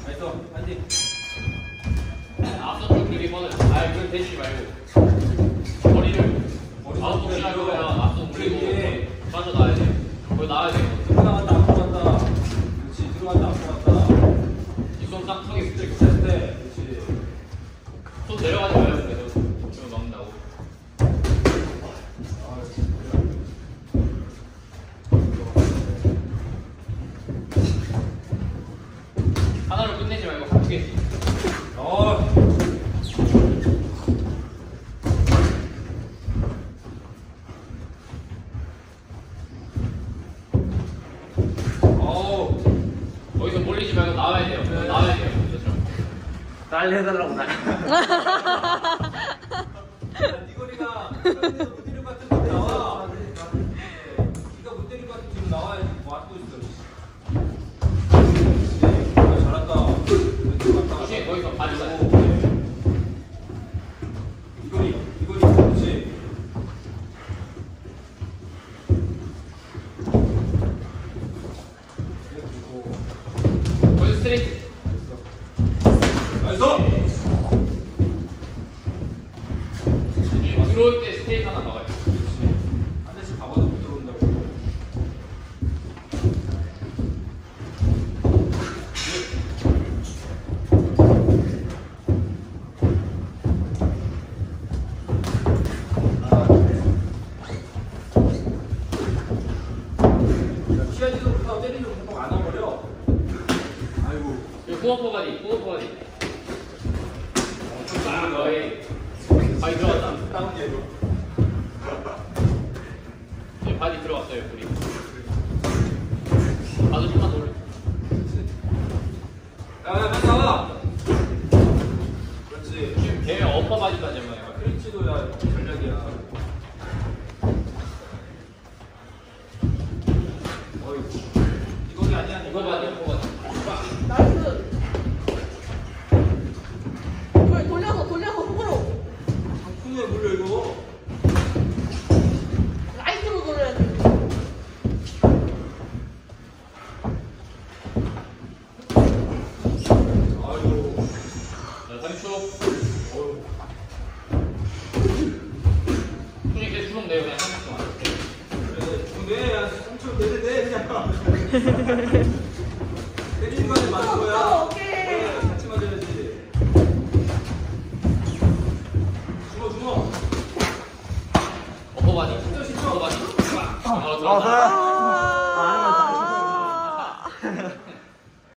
알았어. 한디. 앞서 좀 되게 뻗어요. 아, 그걸 대지 말고. 머리를. 아웃 복싱 할 거면 앞서 올리고 빠져나와야 돼. 거기 나와야 돼. 들어갔다, 앞으로 갔다. 그렇지. 들어갔다, 앞으로 갔다. 이 손 딱 턱에 붙여 있고. 네, 그렇지. 손 내려가지 마요. 그래서 좀 먹는다고. 하나로 끝내지 말고 한 두 개씩. 거기서 몰리지 말고 나와야 돼요. 네. 나와야 돼요. 그렇죠. 날 해달라고 날. 니거리가 못 때릴 것 같은 거 나와. 네가 못 때릴 것 같은 지금 나와야지. 맞고 있어. 잘한다. 조심히 거기서 빠지자. 이거리, 그렇지. 거기서 스트레이트. 들어올 때 스테이크 하나 막아요. 한 대씩 박아도 못 들어온다고. 취하지도 못하고 때리지도 못하고 안 와버려. 아이고. 후어퍼 바디. 거의 들어갔다. 다운 게로. 네, 바디 들어갔어요, 우리. 바디 좀만 더 올려. 야, 빨리 나와. 그렇지. 지금 걔 어퍼 바디까지 한 거예요. 크린치도 야 전략이야. 어이구. 이거이 아니야. 어퍼 바디. 나이스. 돌려서 훅으로. 손에 물려 이거. 라이트로 돌려야 돼. 아이고. 자, 3초. 손이 계속 주먹 내요, 그냥 3초 동안. 그래. 내. 야, 3초 내내 그냥.